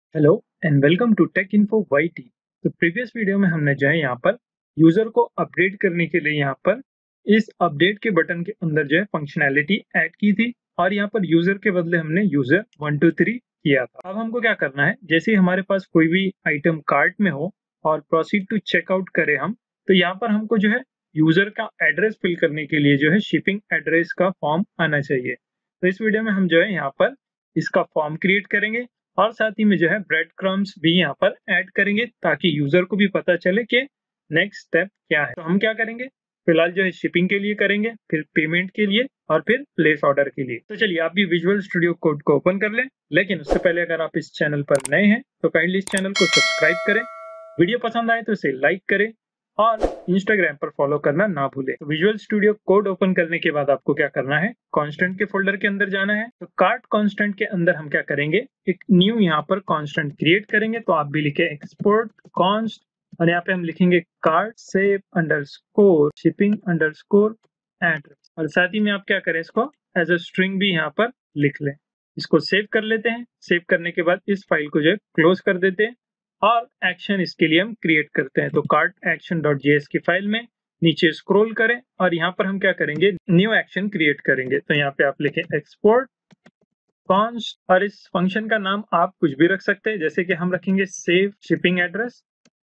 Hello and welcome to tech info YT. तो previous video में हमने जो है यहाँ पर यूजर को अपडेट करने के लिए यहाँ पर इस अपडेट के बटन के अंदर जो है फंक्शनैलिटी ऐड की थी और यहाँ पर यूजर के बदले हमने यूजर 123 किया था। अब हमको क्या करना है, जैसे ही हमारे पास कोई भी आइटम कार्ट में हो और प्रोसीड टू चेकआउट करें हम, तो यहाँ पर हमको जो है यूजर का एड्रेस फिल करने के लिए जो है शिपिंग एड्रेस का फॉर्म आना चाहिए। तो इस वीडियो में हम जो है यहाँ पर इसका फॉर्म क्रिएट करेंगे और साथ ही में जो है ब्रेड क्रम्स भी यहाँ पर ऐड करेंगे ताकि यूजर को भी पता चले कि नेक्स्ट स्टेप क्या है। तो हम क्या करेंगे, फिलहाल जो है शिपिंग के लिए करेंगे, फिर पेमेंट के लिए और फिर प्लेस ऑर्डर के लिए। तो चलिए आप भी विजुअल स्टूडियो कोड को ओपन कर लें, लेकिन उससे पहले अगर आप इस चैनल पर नए हैं तो काइंडली इस चैनल को सब्सक्राइब करें, वीडियो पसंद आए तो इसे लाइक करें और इंस्टाग्राम पर फॉलो करना ना भूलें। तो विजुअल स्टूडियो कोड ओपन करने के बाद आपको क्या करना है, कांस्टेंट के फोल्डर के अंदर जाना है। तो कार्ट कांस्टेंट के अंदर हम क्या करेंगे, एक न्यू यहाँ पर कांस्टेंट क्रिएट करेंगे। तो आप भी लिखे एक्सपोर्ट कॉन्स्ट और यहाँ पे हम लिखेंगे cart save underscore shipping underscore address, और साथ ही में आप क्या करें, इसको एज अ स्ट्रिंग भी यहाँ पर लिख लें। इसको सेव कर लेते हैं। सेव करने के बाद इस फाइल को जो है क्लोज कर देते हैं और एक्शन इसके लिए हम क्रिएट करते हैं। तो कार्ट एक्शन डॉट जेएस की फाइल में नीचे स्क्रॉल करें और यहाँ पर हम क्या करेंगे, न्यू एक्शन क्रिएट करेंगे। तो यहाँ पे आप लिखें एक्सपोर्ट कॉन्स्ट और इस फंक्शन का नाम आप कुछ भी रख सकते हैं, जैसे कि हम रखेंगे सेव शिपिंग एड्रेस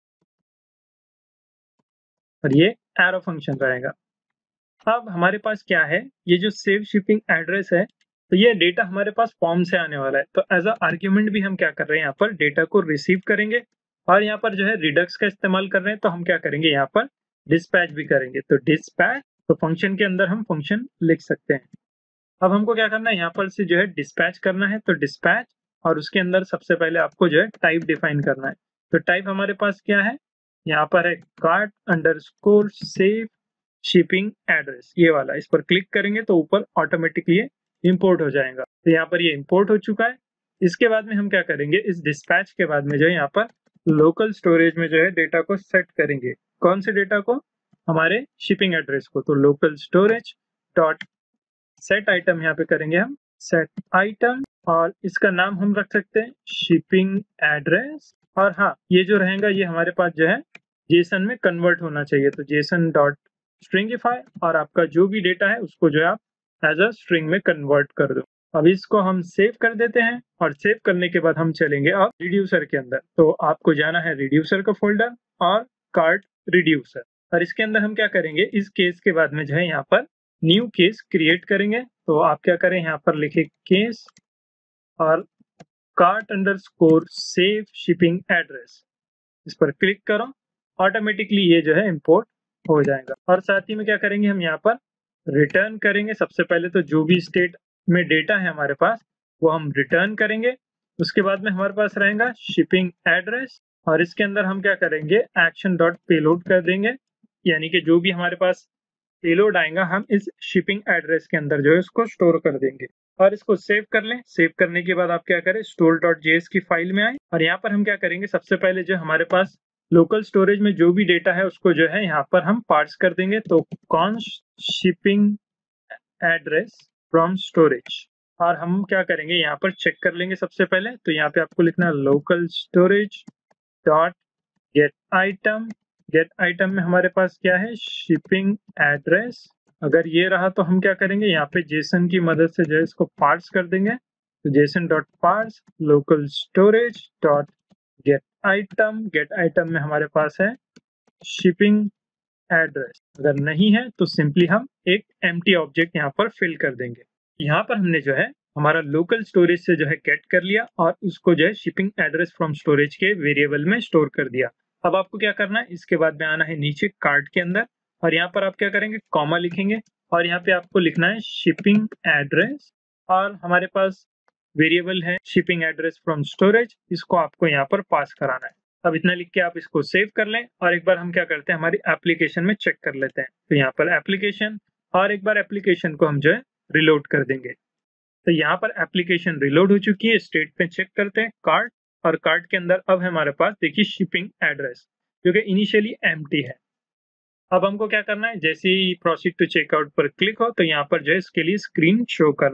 और ये एरो फंक्शन रहेगा। अब हमारे पास क्या है, ये जो सेव शिपिंग एड्रेस है, तो ये डेटा हमारे पास फॉर्म से आने वाला है। तो एज अ आर्ग्यूमेंट भी हम क्या कर रहे हैं, यहाँ पर डेटा को रिसीव करेंगे और यहाँ पर जो है रिडक्स का इस्तेमाल कर रहे हैं। तो हम क्या करेंगे, यहाँ पर डिस्पैच भी करेंगे। तो डिस्पैच, तो फंक्शन के अंदर हम फंक्शन लिख सकते हैं। अब हमको क्या करना है, यहाँ पर से जो है डिस्पैच करना है। तो डिस्पैच और उसके अंदर सबसे पहले आपको जो है टाइप डिफाइन करना है। तो टाइप हमारे पास क्या है, यहाँ पर है cart underscore save shipping address, ये वाला। इस पर क्लिक करेंगे तो ऊपर ऑटोमेटिकली इंपोर्ट हो जाएगा। तो यहाँ पर ये इंपोर्ट हो चुका है। इसके बाद में हम क्या करेंगे, इस डिस्पैच के बाद में जो है यहाँ पर लोकल स्टोरेज में जो है डेटा को सेट करेंगे। कौन से डेटा को, हमारे शिपिंग एड्रेस को। तो local storage dot set item यहाँ पे करेंगे हम सेट आइटम और इसका नाम हम रख सकते हैं शिपिंग एड्रेस। और हाँ, ये जो रहेगा ये हमारे पास जो है जेसन में कन्वर्ट होना चाहिए। तो जेसन डॉट स्ट्रिंगिफाई और आपका जो भी डेटा है उसको जो है आप एज अ स्ट्रिंग में कन्वर्ट कर दो। अब इसको हम सेव कर देते हैं और सेव करने के बाद हम चलेंगे अब रिड्यूसर के अंदर। तो आपको जाना है रिड्यूसर का फोल्डर और कार्ट रिड्यूसर, और इसके अंदर हम क्या करेंगे, इस केस के बाद में जो है यहाँ पर न्यू केस क्रिएट करेंगे। तो आप क्या करें, यहाँ पर लिखे केस और cart underscore save shipping address, इस पर क्लिक करो, ऑटोमेटिकली ये जो है इंपोर्ट हो जाएगा। और साथ ही में क्या करेंगे, हम यहाँ पर रिटर्न करेंगे। सबसे पहले तो जो भी स्टेट में डेटा है हमारे पास वो हम रिटर्न करेंगे। उसके बाद में हमारे पास रहेगा शिपिंग एड्रेस और इसके अंदर हम क्या करेंगे, एक्शन डॉट पेलोड कर देंगे, यानी कि जो भी हमारे पास पेलोड आएगा हम इस शिपिंग एड्रेस के अंदर जो है उसको स्टोर कर देंगे। और इसको सेव कर लें। सेव करने के बाद आप क्या करें, स्टोर डॉट जेएस की फाइल में आए और यहाँ पर हम क्या करेंगे, सबसे पहले जो हमारे पास लोकल स्टोरेज में जो भी डेटा है उसको जो है यहाँ पर हम पार्स कर देंगे। तो const shipping address from storage, और हम क्या करेंगे, यहाँ पर चेक कर लेंगे सबसे पहले। तो यहाँ पे आपको लिखना है local storage dot get item. Get item में हमारे पास क्या है, शिपिंग एड्रेस। अगर ये रहा तो हम क्या करेंगे, यहाँ पे जेसन की मदद से जो है इसको पार्स कर देंगे। तो JSON dot parse local storage dot get item. Get item में हमारे पास है शिपिंग एड्रेस। अगर नहीं है तो सिंपली हम एक एम्प्टी ऑब्जेक्ट यहाँ पर फिल कर देंगे। यहाँ पर हमने जो है हमारा लोकल स्टोरेज से जो है गेट कर लिया और उसको जो है शिपिंग एड्रेस फ्रॉम स्टोरेज के वेरिएबल में स्टोर कर दिया। अब आपको क्या करना है, इसके बाद में आना है नीचे कार्ट के अंदर और यहाँ पर आप क्या करेंगे, कॉमा लिखेंगे और यहाँ पे आपको लिखना है शिपिंग एड्रेस और हमारे पास वेरिएबल है शिपिंग एड्रेस फ्रॉम स्टोरेज, इसको आपको यहाँ पर पास कराना है। अब इतना लिख के आप इसको सेव कर लें और एक बार हम क्या करते हैं, हमारी एप्लीकेशन में चेक कर लेते हैं। तो यहाँ पर एप्लीकेशन और एक बार एप्लीकेशन को हम जो है रिलोड कर देंगे। तो यहाँ पर एप्लीकेशन रिलोड हो चुकी है। स्टेट पे चेक करते हैं कार्ट, और कार्ट के अंदर अब हमारे पास देखिए शिपिंग एड्रेस जो कि इनिशियली एम्प्टी है। अब हमको क्या करना है, जैसे ही प्रोसीड टू चेकआउट पर क्लिक हो तो यहाँ पर जो है इसके लिए स्क्रीन शो करना है।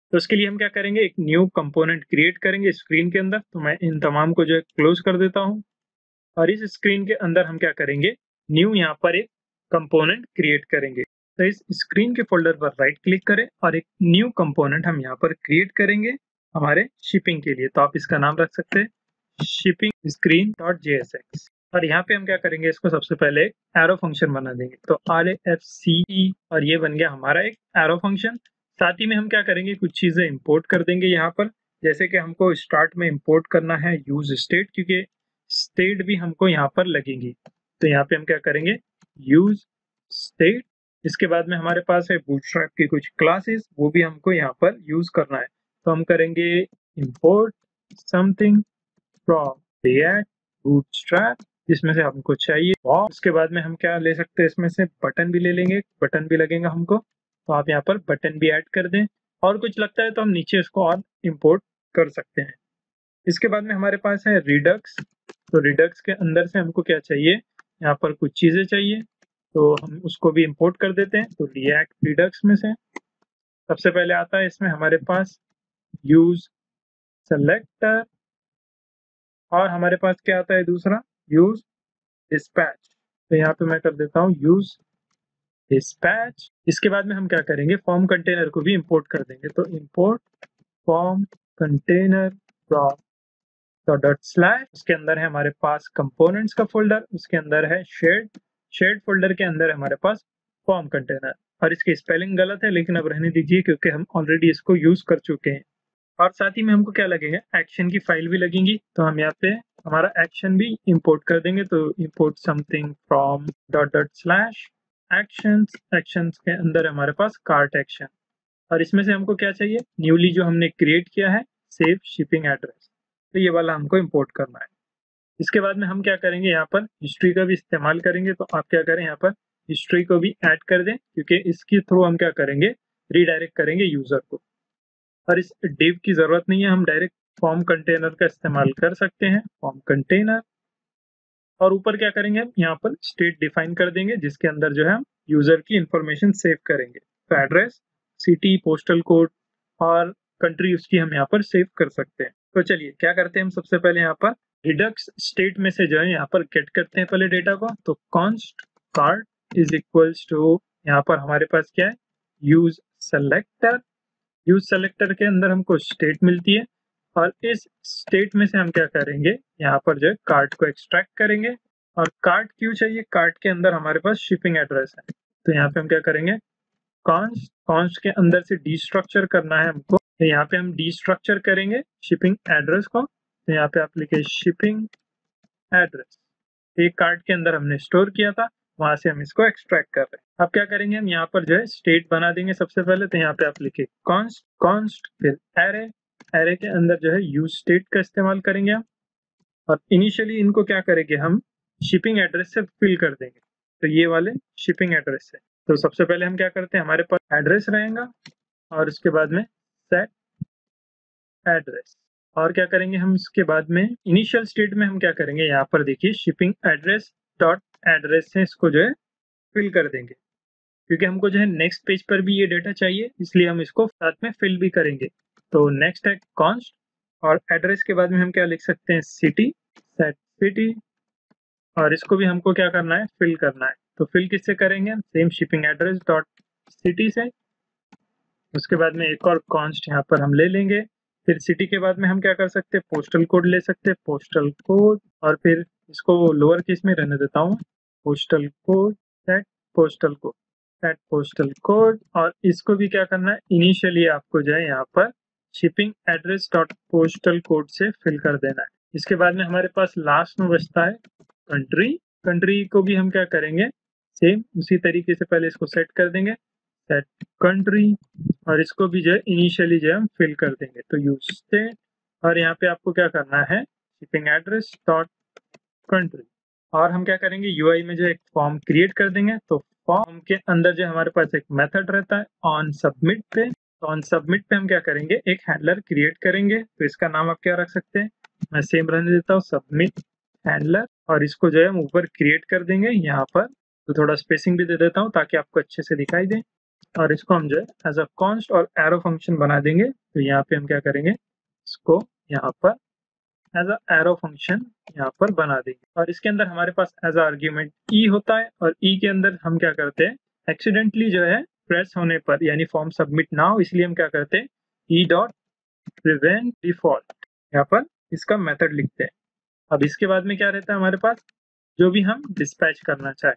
तो उसके लिए हम क्या करेंगे, एक न्यू कंपोनेंट क्रिएट करेंगे स्क्रीन के अंदर। तो मैं इन तमाम को जो है क्लोज कर देता हूँ और इस स्क्रीन के अंदर हम क्या करेंगे, न्यू यहाँ पर एक कंपोनेंट क्रिएट करेंगे। तो इस स्क्रीन के फोल्डर पर राइट क्लिक करें और एक न्यू कंपोनेंट हम यहाँ पर क्रिएट करेंगे हमारे शिपिंग के लिए। तो आप इसका नाम रख सकते हैं शिपिंग स्क्रीन डॉट JSX। और यहाँ पे हम क्या करेंगे, इसको सबसे पहले एक एरो फंक्शन बना देंगे। तो RAFCE और ये बन गया हमारा एक एरो फंक्शन। साथ ही में हम क्या करेंगे, कुछ चीजें इंपोर्ट कर देंगे यहाँ पर। जैसे कि हमको स्टार्ट में इंपोर्ट करना है यूज स्टेट, क्योंकि स्टेट भी हमको यहाँ पर लगेगी। तो यहाँ पे हम क्या करेंगे, यूज स्टेट। इसके बाद में हमारे पास है बूटस्ट्रैप की कुछ क्लासेस, वो भी हमको यहाँ पर यूज करना है। तो हम करेंगे import something from react bootstrap, जिसमें से हमको चाहिए। और उसके बाद में हम क्या ले सकते हैं, इसमें से बटन भी ले लेंगे, बटन भी लगेगा हमको। तो आप यहाँ पर बटन भी ऐड कर दें, और कुछ लगता है तो हम नीचे इसको और इंपोर्ट कर सकते हैं। इसके बाद में हमारे पास है रिडक्स। तो रिडक्स के अंदर से हमको क्या चाहिए, यहाँ पर कुछ चीजें चाहिए, तो हम उसको भी इंपोर्ट कर देते हैं। तो रिएक्ट रिडक्स में से सबसे पहले आता है इसमें हमारे पास यूज सेलेक्टर, और हमारे पास क्या आता है दूसरा, यूज डिस्पैच। तो यहाँ पे मैं कर देता हूँ यूज डिस्पैच। इसके बाद में हम क्या करेंगे, फॉर्म कंटेनर को भी इंपोर्ट कर देंगे। तो इंपोर्ट फॉर्म कंटेनर फ्रॉम तो डॉट स्लैश, उसके अंदर है हमारे पास कंपोनेंट्स का फोल्डर, उसके अंदर है शेड फोल्डर के अंदर है हमारे पास फॉर्म कंटेनर। और इसकी स्पेलिंग गलत है, लेकिन अब रहने दीजिए क्योंकि हम ऑलरेडी इसको यूज कर चुके हैं। और साथ ही में हमको क्या लगेगा, एक्शन की फाइल भी लगेंगी। तो हम यहाँ पे हमारा एक्शन भी इंपोर्ट कर देंगे। तो import something from dot dot slash actions. Actions के अंदर हमारे पास कार्ट एक्शन, और इसमें से हमको क्या चाहिए, न्यूली जो हमने क्रिएट किया है सेव शिपिंग एड्रेस। तो ये वाला हमको इंपोर्ट करना है। इसके बाद में हम क्या करेंगे, यहाँ पर हिस्ट्री का भी इस्तेमाल करेंगे। तो आप क्या करें, यहाँ पर हिस्ट्री को भी ऐड कर दें, क्योंकि इसके थ्रू हम क्या करेंगे, रीडायरेक्ट करेंगे यूजर को। और इस डिव की जरूरत नहीं है, हम डायरेक्ट फॉर्म कंटेनर का इस्तेमाल कर सकते हैं, फॉर्म कंटेनर। और ऊपर क्या करेंगे, हम यहाँ पर स्टेट डिफाइन कर देंगे, जिसके अंदर जो है हम यूजर की इंफॉर्मेशन सेव करेंगे। तो एड्रेस, सिटी, पोस्टल कोड और कंट्री उसकी हम यहाँ पर सेव कर सकते हैं। तो चलिए क्या करते हैं, हम सबसे पहले यहाँ पर रिडक्स स्टेट में से जो है यहाँ पर गेट करते हैं पहले डेटा को। तो const card is equals to, यहाँ पर हमारे पास क्या है, यूज सेलेक्टर। यूज सेलेक्टर के अंदर हमको स्टेट मिलती है, और इस स्टेट में से हम क्या करेंगे, यहाँ पर जो है कार्ड को एक्सट्रैक्ट करेंगे। और कार्ड क्यों चाहिए, कार्ड के अंदर हमारे पास शिपिंग एड्रेस है। तो यहाँ पे हम क्या करेंगे, कॉन्स्ट के अंदर से डीस्ट्रक्चर करना है हमको। तो यहाँ पे हम डीस्ट्रक्चर करेंगे शिपिंग एड्रेस को। तो यहाँ पे आप लिखे शिपिंग एड्रेस, एक कार्ड के अंदर हमने स्टोर किया था, वहां से हम इसको एक्सट्रैक्ट कर रहे हैं। अब क्या करेंगे, हम यहाँ पर जो है स्टेट बना देंगे सबसे पहले। तो यहाँ पे आप लिखे कॉन्स्ट फिर एरे, एरे के अंदर जो है यूज स्टेट का इस्तेमाल करेंगे हम। और इनिशियली इनको क्या करेंगे, हम शिपिंग एड्रेस से फिल कर देंगे। तो ये वाले शिपिंग एड्रेस है। तो सबसे पहले हम क्या करते हैं, हमारे पास एड्रेस रहेगा, और उसके बाद में सेट एड्रेस। और क्या करेंगे हम इसके बाद में, इनिशियल स्टेट में हम क्या करेंगे, यहाँ पर देखिए शिपिंग एड्रेस डॉट एड्रेस से इसको जो है फिल कर देंगे, क्योंकि हमको जो है नेक्स्ट पेज पर भी ये डेटा चाहिए, इसलिए हम इसको साथ में फिल भी करेंगे। तो नेक्स्ट है कॉन्स्ट, और एड्रेस के बाद में हम क्या लिख सकते हैं, सिटी, सेट सिटी। और इसको भी हमको क्या करना है, फिल करना है। तो फिल किससे करेंगे, same shipping address dot city से। उसके बाद में एक और कॉन्स्ट यहाँ पर हम ले लेंगे। फिर सिटी के बाद में हम क्या कर सकते हैं, पोस्टल कोड ले सकते हैं, पोस्टल कोड। और फिर इसको लोअर केस में रहने देता हूँ, postal code, set postal code, set postal code. और इसको भी क्या करना है, इनिशियली आपको जो है यहाँ पर shipping address dot postal code से फिल कर देना है। इसके बाद में हमारे पास लास्ट में बचता है कंट्री। कंट्री को भी हम क्या करेंगे, सेम उसी तरीके से पहले इसको सेट कर देंगे, सेट कंट्री। और इसको भी जो है इनिशियली जो है हम फिल कर देंगे। तो यूज स्टेट, और यहाँ पे आपको क्या करना है, शिपिंग एड्रेस डॉट कंट्री। और हम क्या करेंगे, यूआई में जो एक फॉर्म क्रिएट कर देंगे। तो फॉर्म के अंदर जो हमारे पास एक मेथड रहता है ऑन सबमिट पे। तो ऑन सबमिट पे हम क्या करेंगे, एक हैंडलर क्रिएट करेंगे। तो इसका नाम आप क्या रख सकते हैं, मैं सेम रहने देता हूँ, सबमिट हैंडलर। और इसको जो है हम ऊपर क्रिएट कर देंगे यहाँ पर। तो थोड़ा स्पेसिंग भी दे देता हूँ ताकि आपको अच्छे से दिखाई दे। और इसको हम जो है एज अ कॉन्स्ट और एरो फंक्शन बना देंगे। तो यहाँ पे हम क्या करेंगे, इसको यहाँ पर एज अ एरो फंक्शन यहाँ पर बना देंगे और इसके अंदर हमारे पास एज अ आर्ग्यूमेंट ई होता है और ई के अंदर हम क्या करते हैं, एक्सीडेंटली जो है प्रेस होने पर यानी फॉर्म सबमिट ना हो इसलिए हम क्या करते हैं, ई डॉट प्रिवेंट डिफॉल्ट यहाँ पर इसका मेथड लिखते हैं। अब इसके बाद में क्या रहता है हमारे पास, जो भी हम डिस्पैच करना चाहें।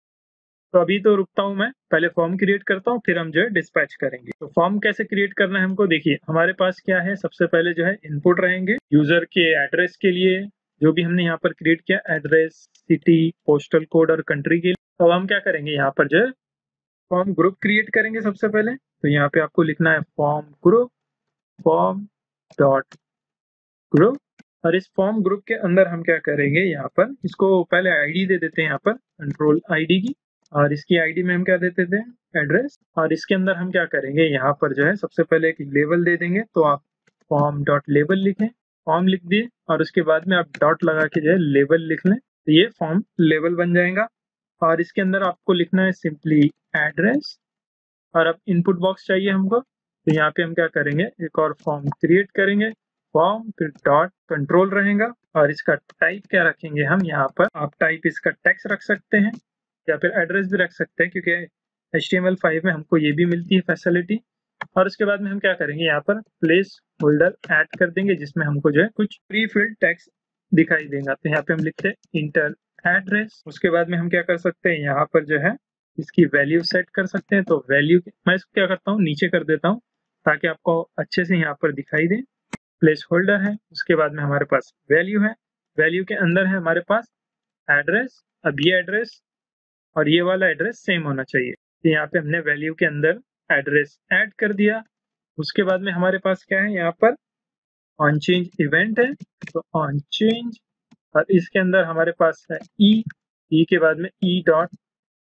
तो अभी तो रुकता हूं मैं, पहले फॉर्म क्रिएट करता हूं फिर हम जो है डिस्पैच करेंगे। तो फॉर्म कैसे क्रिएट करना है हमको, देखिए हमारे पास क्या है, सबसे पहले जो है इनपुट रहेंगे यूजर के एड्रेस के लिए, जो भी हमने यहाँ पर क्रिएट किया एड्रेस, सिटी, पोस्टल कोड और कंट्री के लिए। तो हम क्या करेंगे, यहाँ पर जो है फॉर्म ग्रुप क्रिएट करेंगे सबसे पहले। तो यहाँ पे आपको लिखना है form group, form dot group. और इस फॉर्म ग्रुप के अंदर हम क्या करेंगे, यहाँ पर इसको पहले आईडी दे देते हैं, यहाँ पर कंट्रोल आईडी की, और इसकी आईडी में हम क्या देते थे, एड्रेस। और इसके अंदर हम क्या करेंगे, यहाँ पर जो है सबसे पहले एक लेबल दे देंगे। तो आप फॉर्म डॉट लेबल लिखें, फॉर्म लिख दिए और उसके बाद में आप डॉट लगा के जो है लेबल लिख लें, तो ये फॉर्म लेबल बन जाएगा। और इसके अंदर आपको लिखना है सिंपली एड्रेस। और अब इनपुट बॉक्स चाहिए हमको, तो यहाँ पे हम क्या करेंगे, एक और फॉर्म क्रिएट करेंगे, फॉर्म फिर डॉट कंट्रोल रहेगा और इसका टाइप क्या रखेंगे हम, यहाँ पर आप टाइप इसका टेक्स्ट रख सकते हैं या फिर एड्रेस भी रख सकते हैं, क्योंकि HTML5 में हमको ये भी मिलती है फैसिलिटी। और उसके बाद में हम क्या करेंगे, यहाँ पर प्लेस होल्डर ऐड कर देंगे जिसमें हमको जो है कुछ प्री फिल्ड टेक्स्ट दिखाई देगा। तो यहाँ पे हम लिखते हैं इंटर एड्रेस। उसके बाद में हम क्या कर सकते हैं, यहाँ पर जो है इसकी वैल्यू सेट कर सकते हैं। तो वैल्यू मैं इसको क्या करता हूँ, नीचे कर देता हूँ ताकि आपको अच्छे से यहाँ पर दिखाई दे। प्लेस होल्डर है, उसके बाद में हमारे पास वैल्यू है, वैल्यू के अंदर है हमारे पास एड्रेस। अब ये एड्रेस और ये वाला एड्रेस सेम होना चाहिए। तो यहाँ पे हमने वैल्यू के अंदर एड्रेस ऐड कर दिया। उसके बाद में हमारे पास क्या है, यहाँ पर ऑन चेंज इवेंट है, तो ऑन चेंज। और इसके अंदर हमारे पास है ई के बाद में E dot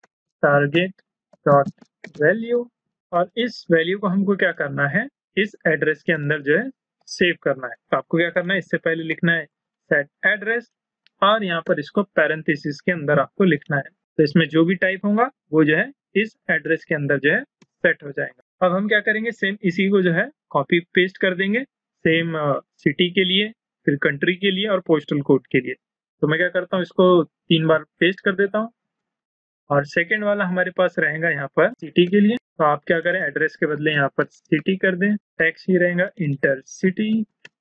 target dot value. और इस वैल्यू को हमको क्या करना है, इस एड्रेस के अंदर जो है सेव करना है। तो आपको क्या करना है, इससे पहले लिखना है सेट एड्रेस और यहाँ पर इसको पैरेंथेसिस के अंदर आपको लिखना है। तो इसमें जो भी टाइप होगा वो जो है इस एड्रेस के अंदर जो है सेट हो जाएगा। अब हम क्या करेंगे, सेम इसी को जो है कॉपी पेस्ट कर देंगे, सेम सिटी के लिए, फिर कंट्री के लिए और पोस्टल कोड के लिए। तो मैं क्या करता हूँ, इसको 3 बार पेस्ट कर देता हूँ। और सेकेंड वाला हमारे पास रहेगा यहाँ पर सिटी के लिए। तो आप क्या करें, एड्रेस के बदले यहाँ पर सिटी कर दें, टैक्स ही रहेगा इंटर सिटी।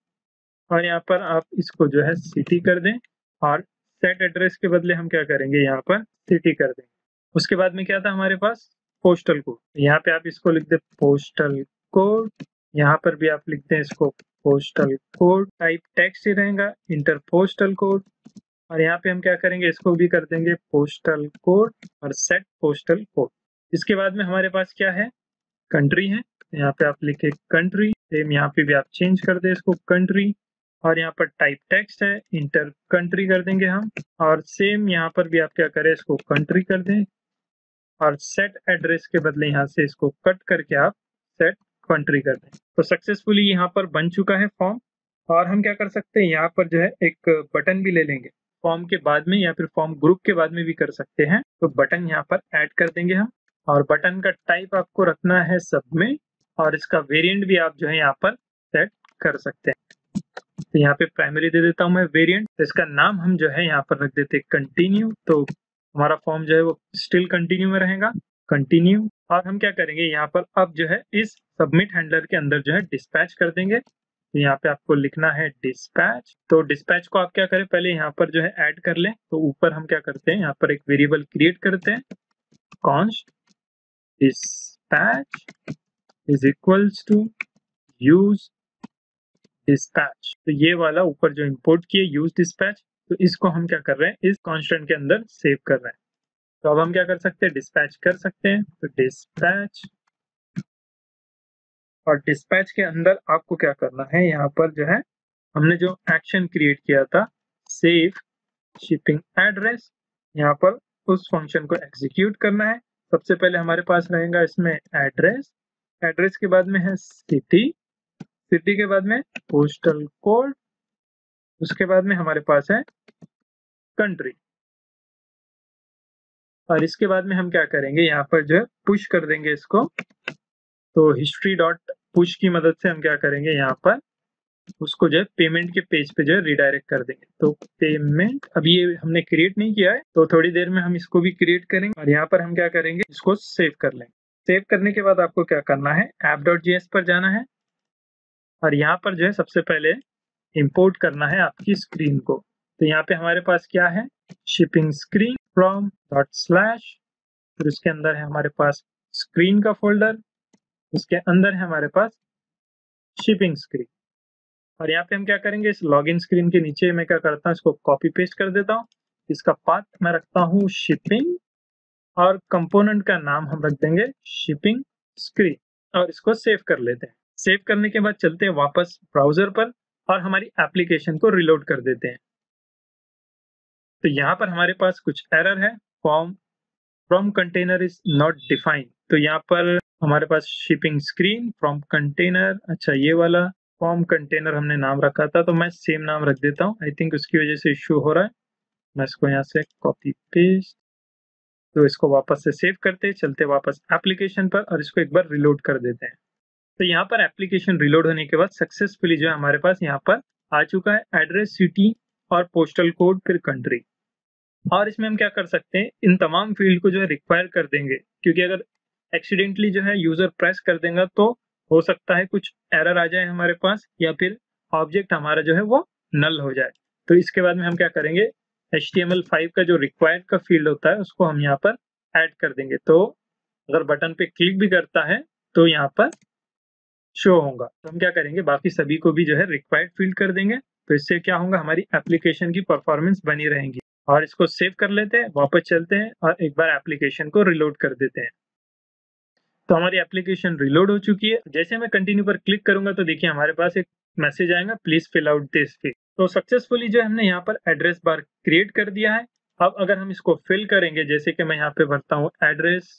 और यहाँ पर आप इसको जो है सिटी कर दें और सेट एड्रेस के बदले हम क्या करेंगे, यहाँ पर सिटी कर देंगे। उसके बाद में क्या था हमारे पास, पोस्टल कोड। यहाँ पे आप इसको लिख दे पोस्टल कोड, यहाँ पर भी आप लिखते हैं इसको पोस्टल कोड। टाइप टेक्स्ट ही रहेगा इंटर पोस्टल कोड। और यहाँ पे हम क्या करेंगे, इसको भी कर देंगे पोस्टल कोड और सेट पोस्टल कोड। इसके बाद में हमारे पास क्या है, कंट्री है। यहाँ पे आप लिखे कंट्री, सेम यहाँ पे भी आप चेंज कर दे इसको कंट्री। और यहाँ पर टाइप टेक्स्ट है, इंटर कंट्री कर देंगे हम। और सेम यहाँ पर भी आप क्या करें, इसको कंट्री कर दें और सेट एड्रेस के बदले यहाँ से इसको कट करके आप सेट कंट्री कर दें। तो सक्सेसफुली यहाँ पर बन चुका है फॉर्म। और हम क्या कर सकते हैं, यहाँ पर जो है एक बटन भी ले लेंगे, फॉर्म के बाद में या फिर फॉर्म ग्रुप के बाद में भी कर सकते हैं। तो बटन यहाँ पर ऐड कर देंगे हम और बटन का टाइप आपको रखना है सब में और इसका वेरिएंट भी आप जो है यहाँ पर सेट कर सकते हैं। तो यहाँ पे प्राइमरी दे देता हूँ मैं वेरिएंट। तो इसका नाम हम जो है यहाँ पर रख देते हैं कंटिन्यू। तो हमारा फॉर्म जो है वो स्टिल कंटिन्यू में रहेगा, कंटिन्यू। और हम क्या करेंगे, यहाँ पर अब जो है इस सबमिट हैंडलर के अंदर जो है डिस्पैच कर देंगे। तो यहाँ पे आपको लिखना है डिस्पैच। तो डिस्पैच को आप क्या करें, पहले यहाँ पर जो है ऐड कर लें। तो ऊपर हम क्या करते हैं, यहाँ पर एक वेरिएबल क्रिएट करते हैं, const dispatch is equals to use dispatch. तो ये वाला ऊपर जो इंपोर्ट किए यूज डिस्पैच, तो इसको हम क्या कर रहे हैं, इस कांस्टेंट के अंदर सेव कर रहे हैं। तो अब हम क्या कर सकते हैं, डिस्पैच कर सकते हैं। तो डिस्पैच, और डिस्पैच के अंदर आपको क्या करना है, यहाँ पर जो है हमने जो एक्शन क्रिएट किया था सेव शिपिंग एड्रेस, यहाँ पर उस फंक्शन को एग्जीक्यूट करना है। सबसे पहले हमारे पास रहेगा इसमें एड्रेस, एड्रेस के बाद में है सिटी, सिटी के बाद में पोस्टल कोड, उसके बाद में हमारे पास है कंट्री। और इसके बाद में हम क्या करेंगे, यहाँ पर जो है पुश कर देंगे इसको। तो हिस्ट्री डॉट पुश की मदद से हम क्या करेंगे, यहाँ पर उसको जो है पेमेंट के पेज पे जो है रिडायरेक्ट कर देंगे। तो पेमेंट अभी ये हमने क्रिएट नहीं किया है, तो थोड़ी देर में हम इसको भी क्रिएट करेंगे और यहाँ पर हम क्या करेंगे, इसको सेव कर लेंगे। सेव करने के बाद आपको क्या करना है, app.js पर जाना है और यहाँ पर जो है सबसे पहले इंपोर्ट करना है आपकी स्क्रीन को। तो यहाँ पे हमारे पास क्या है, shipping screen from dot slash, फिर उसके अंदर है हमारे पास स्क्रीन का फोल्डर, उसके अंदर है हमारे पास शिपिंग स्क्रीन। और यहाँ पे हम क्या करेंगे, इस लॉगिन स्क्रीन के नीचे मैं क्या करता हूँ, इसको कॉपी पेस्ट कर देता हूँ। इसका पाथ मैं रखता हूँ शिपिंग और कंपोनेंट का नाम हम रख देंगे शिपिंग स्क्रीन और इसको सेव कर लेते हैं। सेव करने के बाद चलते हैं वापस ब्राउजर पर और हमारी एप्लीकेशन को रिलोड कर देते हैं। तो यहाँ पर हमारे पास कुछ एरर है, form from container is not defined. तो यहाँ पर हमारे पास शिपिंग स्क्रीन फ्रॉम कंटेनर, अच्छा ये वाला फॉर्म कंटेनर हमने नाम रखा था, तो मैं सेम नाम रख देता हूँ। आई थिंक उसकी वजह से इश्यू हो रहा है। मैं इसको यहाँ से कॉपी पेस्ट, तो इसको वापस से सेव करते, चलते वापस एप्लीकेशन पर और इसको एक बार रिलोड कर देते हैं। तो यहाँ पर एप्लीकेशन रिलोड होने के बाद सक्सेसफुली जो है हमारे पास यहाँ पर आ चुका है एड्रेस, सिटी और पोस्टल कोड, फिर कंट्री। और इसमें हम क्या कर सकते हैं, इन तमाम फील्ड को जो है रिक्वायर कर देंगे, क्योंकि अगर एक्सीडेंटली जो है यूजर प्रेस कर देगा तो हो सकता है कुछ एरर आ जाए हमारे पास, या फिर ऑब्जेक्ट हमारा जो है वो नल हो जाए। तो इसके बाद में हम क्या करेंगे, HTML5 का जो रिक्वायर्ड का फील्ड होता है उसको हम यहाँ पर ऐड कर देंगे। तो अगर बटन पे क्लिक भी करता है तो यहाँ पर शो होगा। तो हम क्या करेंगे, बाकी सभी को भी जो है रिक्वायर्ड फील्ड कर देंगे। तो इससे क्या होगा, हमारी एप्लीकेशन की परफॉर्मेंस बनी रहेगी। और इसको सेव कर लेते हैं, वापस चलते हैं और एक बार एप्लीकेशन को रिलोड कर देते हैं। तो हमारी एप्लीकेशन रिलोड हो चुकी है। जैसे मैं कंटिन्यू पर क्लिक करूंगा तो देखिए हमारे पास एक मैसेज आएगा, please fill out this field. तो सक्सेसफुली जो हमने यहाँ पर एड्रेस बार क्रिएट कर दिया है। अब अगर हम इसको फिल करेंगे, जैसे कि मैं यहाँ पे भरता हूँ address,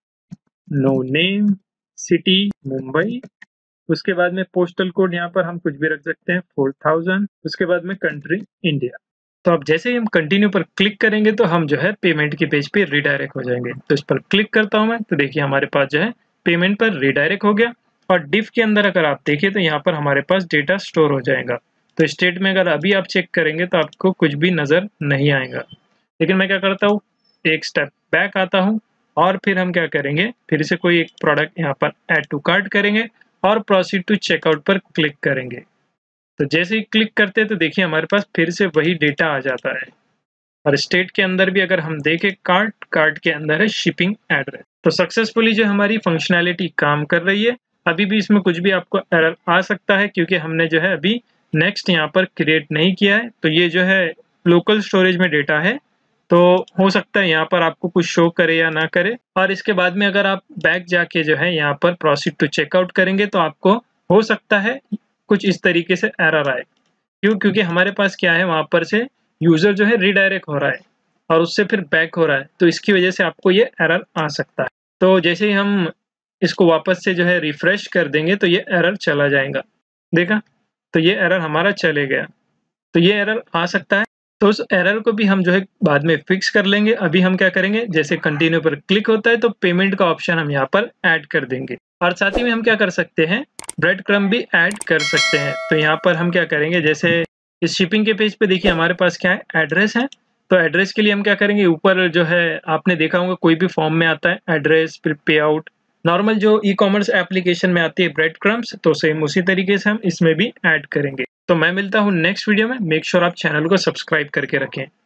no name, city Mumbai, उसके बाद में पोस्टल कोड यहाँ पर हम कुछ भी रख सकते हैं 4000, उसके बाद में कंट्री इंडिया। तो अब जैसे ही हम कंटिन्यू पर क्लिक करेंगे तो हम जो है पेमेंट के पेज पे रिडायरेक्ट हो जाएंगे। तो इस पर क्लिक करता हूं मैं, तो देखिए हमारे पास जो है पेमेंट पर रिडायरेक्ट हो गया। और डिफ के अंदर अगर आप देखें तो यहाँ पर हमारे पास डेटा स्टोर हो जाएगा। तो स्टेट में अगर अभी आप चेक करेंगे तो आपको कुछ भी नजर नहीं आएगा। लेकिन मैं क्या करता हूँ, एक स्टेप बैक आता हूँ और फिर हम क्या करेंगे, फिर से कोई एक प्रोडक्ट यहाँ पर ऐड टू कार्ट करेंगे और प्रोसीड टू चेकआउट पर क्लिक करेंगे। तो जैसे ही क्लिक करते हैं तो देखिए हमारे पास फिर से वही डेटा आ जाता है। और स्टेट के अंदर भी अगर हम देखें, कार्ट के अंदर है शिपिंग एड्रेस। तो सक्सेसफुली जो हमारी फंक्शनैलिटी काम कर रही है। अभी भी इसमें कुछ भी आपको एरर आ सकता है, क्योंकि हमने जो है अभी नेक्स्ट यहाँ पर क्रिएट नहीं किया है। तो ये जो है लोकल स्टोरेज में डेटा है, तो हो सकता है यहाँ पर आपको कुछ शो करे या ना करे। और इसके बाद में अगर आप बैक जाके जो है यहाँ पर प्रोसीड टू चेकआउट करेंगे तो आपको हो सकता है कुछ इस तरीके से एरर आए। क्योंकि हमारे पास क्या है, वहां पर से यूजर जो है रिडायरेक्ट हो रहा है और उससे फिर बैक हो रहा है, तो इसकी वजह से आपको ये एरर आ सकता है। तो जैसे ही हम इसको वापस से जो है रिफ्रेश कर देंगे तो ये एरर चला जाएगा। देखा, तो ये एरर हमारा चले गया। तो ये एरर आ सकता है, तो उस एरर को भी हम जो है बाद में फिक्स कर लेंगे। अभी हम क्या करेंगे, जैसे कंटिन्यू पर क्लिक होता है तो पेमेंट का ऑप्शन हम यहाँ पर ऐड कर देंगे। और साथ ही में हम क्या कर सकते हैं, ब्रेड क्रम्ब भी ऐड कर सकते हैं। तो यहाँ पर हम क्या करेंगे, जैसे इस शिपिंग के पेज पे देखिए हमारे पास क्या है, एड्रेस है। तो एड्रेस के लिए हम क्या करेंगे, ऊपर जो है आपने देखा होगा कोई भी फॉर्म में आता है एड्रेस, फिर पे आउट, नॉर्मल जो ई कॉमर्स एप्लीकेशन में आती है ब्रेड क्रम्ब्स, तो सेम उसी तरीके से हम इसमें भी ऐड करेंगे। तो मैं मिलता हूँ नेक्स्ट वीडियो में। मेक श्योर आप चैनल को सब्सक्राइब करके रखें।